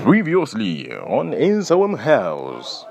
Previously on Insawam House.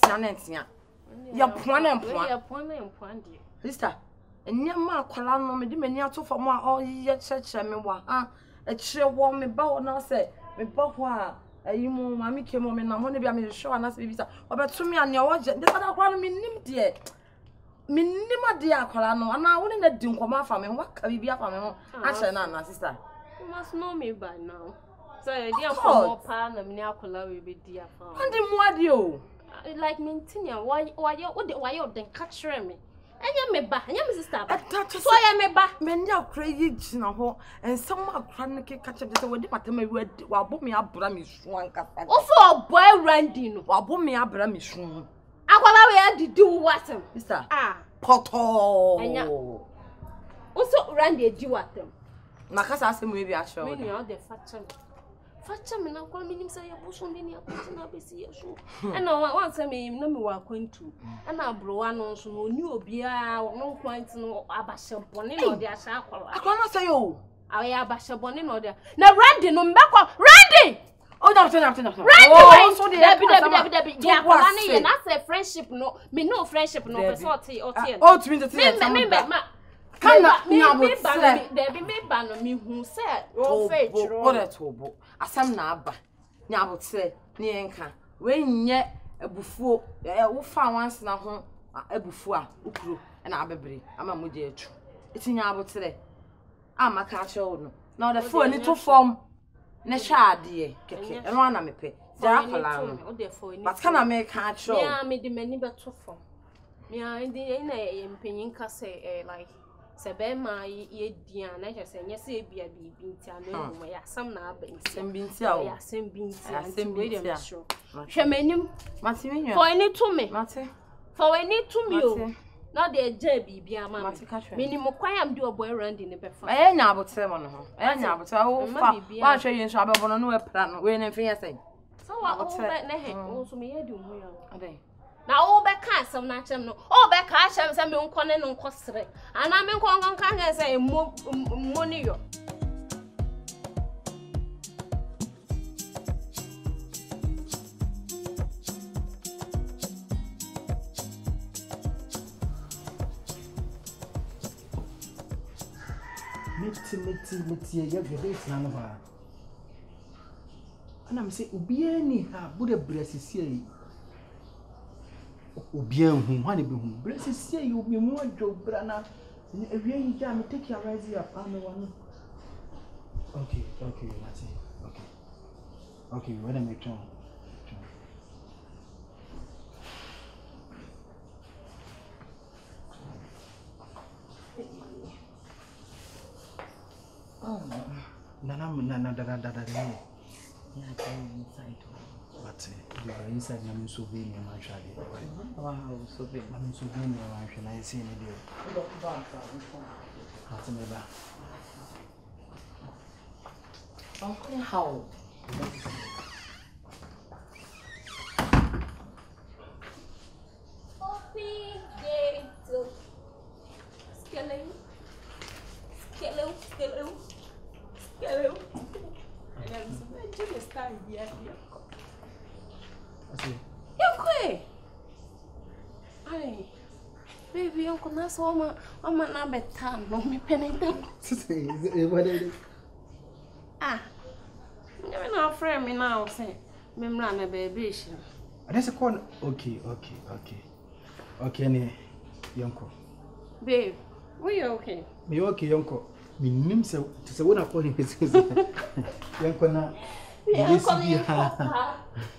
Sister, and your ma colano me dimania to for more all ye church me wa a cheer warm me bow now say me papa you mammy came on and I want to be a show and as visa or to me and your watch the other one me nim dear me nima dear colano and I wouldn't let do come from me what can be up on me I sister. You must know me by now. So dear for more pan and Niacola will be dear for and what you like Mintinia why you then catch me. And you me ba, and you sister. So I am me ba. Men ya crazy ho and some chronic catch up the way the me word while book me up Brammy swan. Also a boy Randy while book me up Brammy swan. I will do what him, Mister. Poto. Also Randy do what them. Macassa asked him maybe actually. Many are the Fatcha me now call me say a bush on any apple show. And no one say me no me wa kwentu. And I blow one on so new obia no point no abasha bonne no dia sha kwala. I can't say you. I abasha bonne no dia. Na Randy no mbekwa Randy. Oh no. Randy so Debbie. Yeah, kwala ne na say friendship no. Me no friendship no person o tie. Oh to me the thing. Me ban me hu say o fe chiro what at obo asam na aba nya abotre ne enka we nye abufuo wo fa wanse na ho abufuo a ukuro na abebere ama moje atu etinya abotre amaka a chewo no na the phone ni to form ne hwa ade keke eno ana mepe ja akola no but kana me ka chewo me a me de mani beto form me a na empenyin ka say like Sebema ye dian na just say bia binti anu ya sam na aba binti a ya sam binti we dem show hwemenim mate me for any to me mate for any to me o na de ja bibia ma me nim kwan am de oboy Randy ne befa nya abotre mo no ho nya abotre wo fa wa hwe yin so abebo no we pra no we ne mfe yesen so wa o be ne he o so me ye du mu ya ade na o be ka asem na chem no o be ka asem se me nko ne nko sere ana me nko kan ga se money yo meti ya gebe na no ha ana me se obi ani ha bude brasisi yi obi an hu hwane be hu brasisi yi obi mu adwo bra na ewie yi ja me take your rise your palm one okay mati okay when I make turn na yeah, inside. But you are inside na so be me actually. Wow, so be. I'm so be me actually. I see any day. That's me ba. Okay, how? Coffee day to skeleton. And I'm just stand here. Yonkwe. Ay. Baby, uncle na so mama na beta no me penita. You na friend me now say me mra na baby shi. That's a corner. Okay. Ne yonko. Babe, we okay? Me okay yonko. Me nim se wona ko ni pese. Yonko na. Yonko ni ha.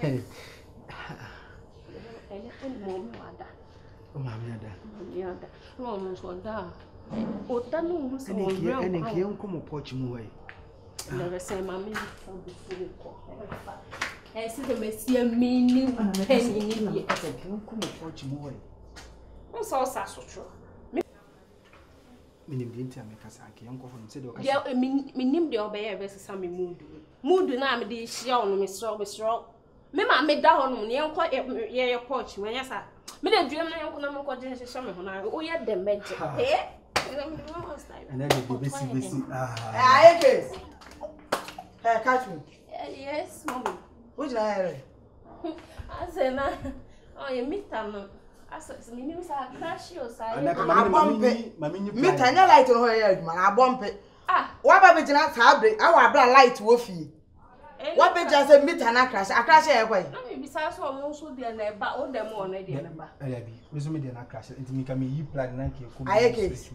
Mami ada. No no so da. O ta no mu so o re. Ene ke yonko mo pochi mu wai. Never say mami from the food ko. See the messia meaning penny ni e ata yonko mo pochi mu wai. O so sa so tro. Minim de ntia me kasa ke yonko fo nse de o kasa. Ya minim de obeye be sesa me mood na me de hia ono me sro me ma me da ho no ne yonko ye pochi me yesa me de duem na yonko na me ko de hye me ho na o ye de meje and then the basi hey catch me yes mommy o Which I say na. Oh, you meet them. I said, "Me crash you, sir." Me tanya light on her man. I bump it. What about the fabric? Our black light woofy. What be just a meet and I crash away. No, me besides all also the neighbor, all them on the neighbor. Miss me, then I crash it. It can be you plan like you. I case.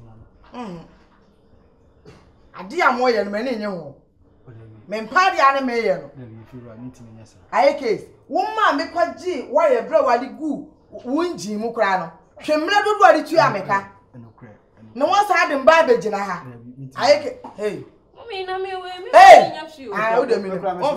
I dear more than many in your men party animal. I case. Woman make what G, why a bro, what the goo, wound Jim Mukrano. Shemla do what it you are, no one's had in Bible, Jana. I hey. Hey, I would have been oh,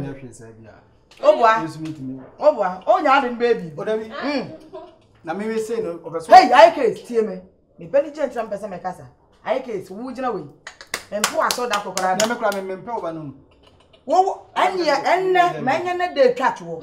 oh, young baby. Now, maybe say no. Hey, I case, tear me. The penny gentleman, Pesa Macassa. I case, wood in a way. And who I saw that crocodile never crying and power. Oh, and yeah, and man, they catch you.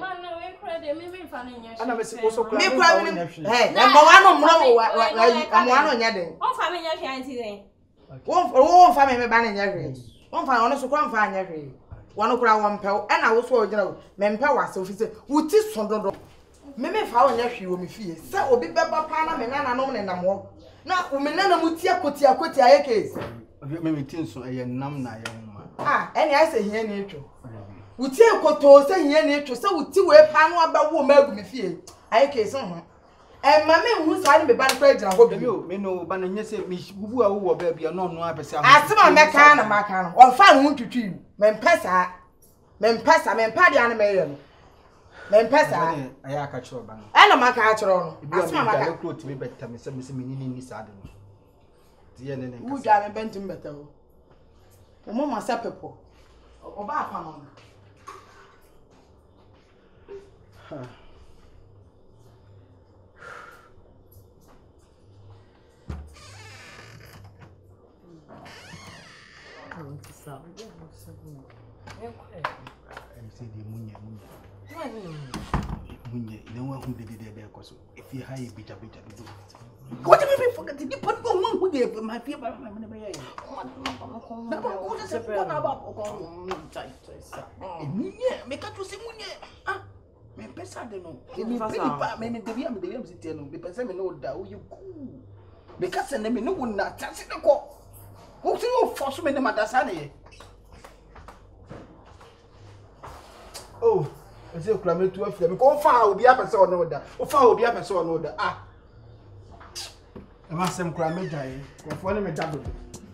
I never suppose so. Me crying. Hey, I'm one on your Oh, family, I can't see them. One family banning your one fine honest one fine every one crowd 1 pound, and I was so general. Men power so he said, would this son of Meme found your shoe me fear. So will be Baba Pana and I know and I'm more. Now, women, Mutia Kotia case. Maybe things so a numb. Any I say here nature. Would you Koto say here nature, so would you wear Pano about woman me fear? I case on. And my man who's hiding the bad credit, I hope you may know, but you say, Miss Woo, baby, or no, I say, I see my Macan, or find one to two. Men Pessa, men party animal. Men Pessa, I catch your bang. And a macaron. I look to me better, Miss Minnie Saddle. The end would I have bent him better. The moment I said people, or Bapamon. No one who did it there because if you hire bitter. What do you forget to put one who gave my people? Make up to see Munya. My best I don't know. Maybe the MC Teno, because I know that you cool. Because I never know when that touch the call. Who's you for so many Madasani? Oh, I say, Clement to a flame. Go far will be up and so on order. Or far will be up and so on order. Ah, I must some Clement. I for them a double.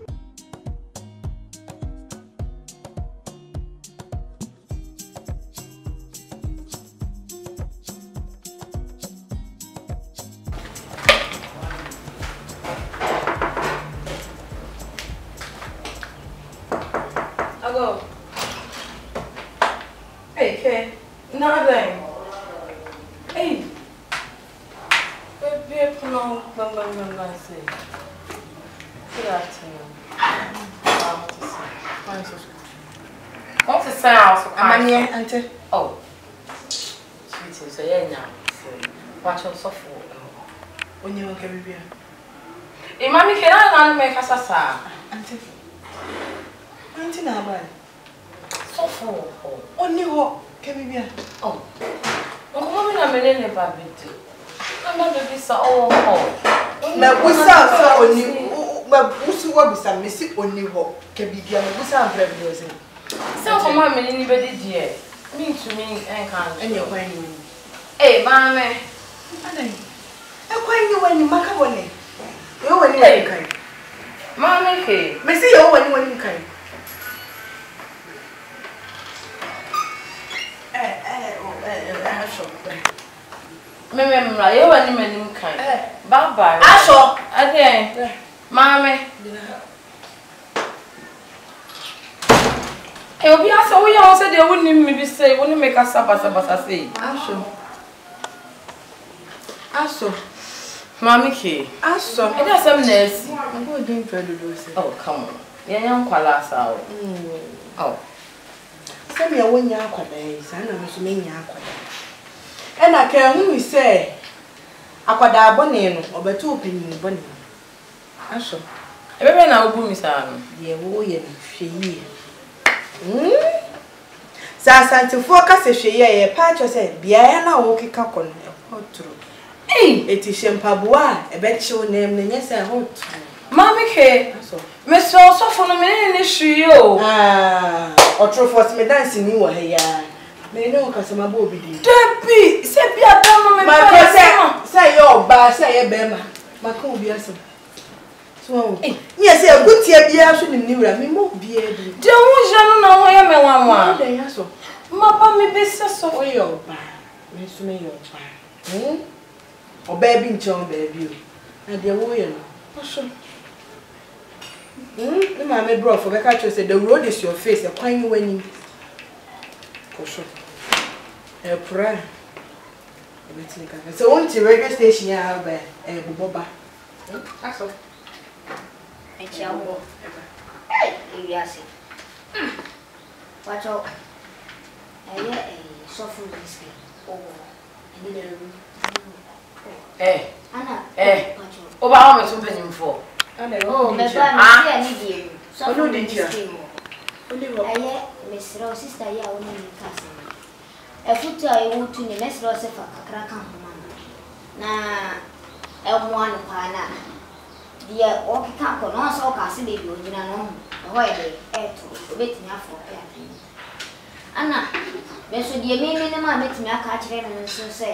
Hello. Hey, nothing. Hey. Baby, no, I say. Good afternoon. What's the sound? I'm here, Auntie. Oh. Sweetie, so yeah, now. Watch your soft water. When you look every beer. Hey, Mammy, can I make us a sa? Auntie. Auntie, now, boy. Soft water. Only what? Can we be? Oh. I'm a little bit. I'm not a visa all home. Now, we saw only. But who will be some missing only hope? Can be given with some revenues. So, for my many anybody, dear. Mean to me and can't. And you're going. Hey, mammy. I'm going to win macaroni. You win any kind. Mammy, Missy, you win any kind. Remember, you want him kind. Bye-bye. I saw again. Mammy. It will be also we all said they wouldn't maybe say, wouldn't make us sabasa say. I saw. Mammy Kay. I saw. It has some nurse. I'm going to do. Oh, come on. Yeah, young Qualas out. Oh. Send me a 1 year quadays, and I'm assuming and I can only say, Aquada bonnet or but 2 penny bonnet. I saw. Every now, boom, Miss Anne. Dear, oh, yeah, she. Sansantifo ka se hwe ye pa say bia na wo keka kono hotro eti shempaboa ebechi onem ne nyese hotro mami ke me so for no me ne hwe o otro force me dance ni wo he ya me no ka se mabo obi di debi se bia da no me pa say yo ba say ye be ma maka obi aso so yes e gutie bia so nim ni wura me mo bia di de hu je no na ho ye me wanwa de ya so mapa me be se so yo ba me so me yo ba o baby nchon baby o na de wo ye no so the mama bro for be catch say the road is your face e kwan you wani ko so e pra e beti ka so on ti radio station ya ba e boboba aso e chiamo e viase wacho sofu riski ani ana oba o me so panyimfo oh me ba me ani die sofu riski mesro sister ya woni ni kase efutu ayi wutu ni mesro se fa kakra kan homa na emu anu pa na die o kika ko no so ka se baby onyina no ho ye eto obetimi afọ ya ana beso die me ne ma betimi aka kire no so se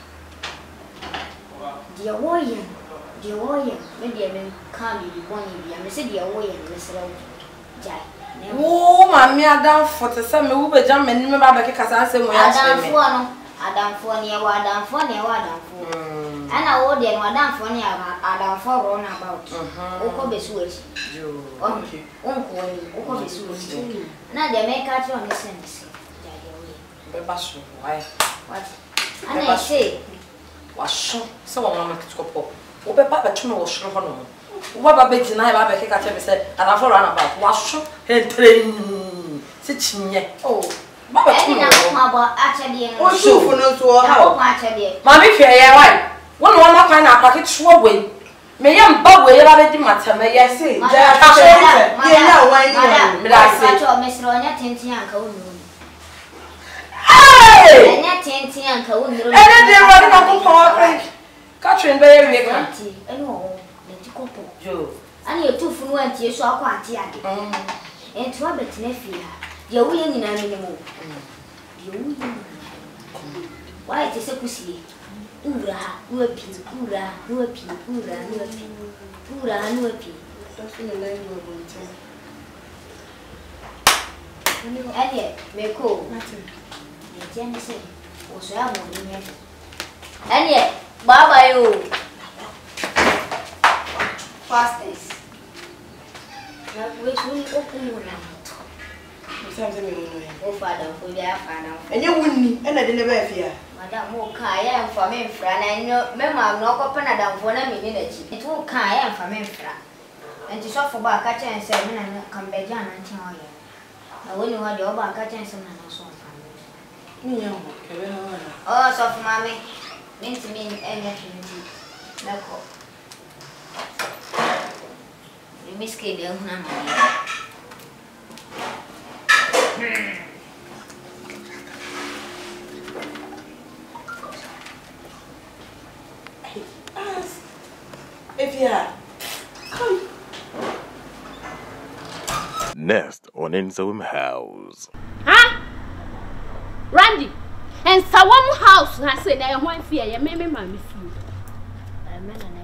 die woye me die me kan bi boni bia me se die woye me sere jai wo mami adam fote se me wo be jam me ni me ba be keka sa se mo ya che me adamfo ne wa adamfo ana wo de no adamfo ne adamfo ro na about uko besu echi okay uko besu echi na de me ka tro ne sense be ba so why what ana say wa so se wo mama kitiko pop wo be ba ba tuma wo shoro ho no wo ba be jina ba be keka che me se adamfo ro na about wa so entren se chinye baba tuma na ba achade no o shufu no so ha o achade mami hwe ye wai wonu wa makwa na apake tuo we me ye mba we ye ba di matama ye se ja ka se ye na wan ni me da se acho mesro nya tenten anka wonu nya tenten anka wonu ene de ro na ko power break Catherine be ye we kan ti ene o le ti kopo jo ani etufu no antie so akwa ante ade ento abetine fia ye wo ye nyina me mo ye wo ye why te se kusie ura no api ura no api ura no api ura no api to ne lai go go nti ade me ko ye jeni se o so ya mo ni ade baba yo fastest na we shuni okumuna samse me no ye o fada ko ya fada enye wunni ena de ne ba afia madam o ka ya mfa me mfra na nyo me ma no ko pana damfo na me ni na chi etu ka ya mfa me mfra enti sofo ba ka chen se me na kambeja na nchen o ye na woni ho de o ba ka chen se na na so mfa ni ya ho kebe ha o sofo mame minti min enye twinti na ko ni miske de huna ma Next on Ensawim House. Huh? Randy, and Sawam House, I said, I want fear, you may be my fear.